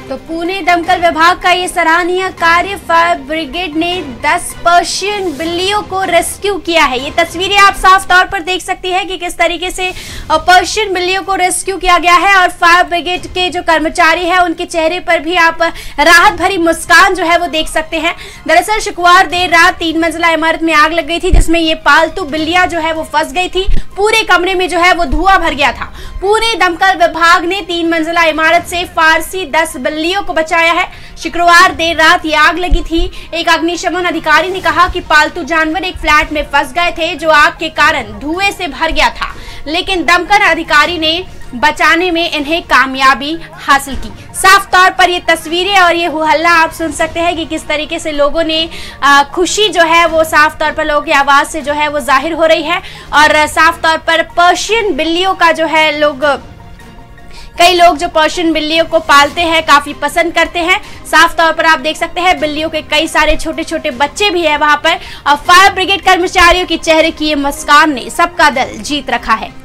तो पुणे दमकल विभाग का ये सराहनीय कार्य, फायर ब्रिगेड ने 10 पर्शियन बिल्लियों को रेस्क्यू किया है। ये तस्वीरें आप साफ तौर पर देख सकती हैं कि किस तरीके से पर्शियन बिल्लियों को रेस्क्यू किया गया है और फायर ब्रिगेड के जो कर्मचारी हैं उनके चेहरे पर भी आप राहत भरी मुस्कान जो है वो देख सकते हैं। दरअसल शुक्रवार देर रात 3 मंजिला इमारत में आग लग गई थी, जिसमें ये पालतू बिल्लियां जो है वो फंस गई थी। पूरे कमरे में जो है वो धुआं भर गया था। पुणे दमकल विभाग ने 3 मंजिला इमारत से फारसी 10 बिल्लियों को बचाया है। शुक्रवार देर रात ये आग लगी थी। एक अग्निशमन अधिकारी ने कहा कि पालतू जानवर एक फ्लैट में फंस गए थे जो आग के कारण धुएं से भर गया था, लेकिन दमकल अधिकारी ने बचाने में इन्हें कामयाबी हासिल की। साफ तौर पर ये तस्वीरें और ये हुहल्ला आप सुन सकते हैं कि किस तरीके से लोगों ने खुशी जो है वो साफ तौर पर लोगों की आवाज से जो है वो जाहिर हो रही है। और साफ तौर पर पर्शियन बिल्लियों का जो है कई लोग जो पर्शियन बिल्लियों को पालते हैं काफी पसंद करते हैं। साफ तौर पर आप देख सकते हैं बिल्लियों के कई सारे छोटे छोटे बच्चे भी है वहां पर। और फायर ब्रिगेड कर्मचारियों के चेहरे की ये मुस्कान ने सबका दिल जीत रखा है।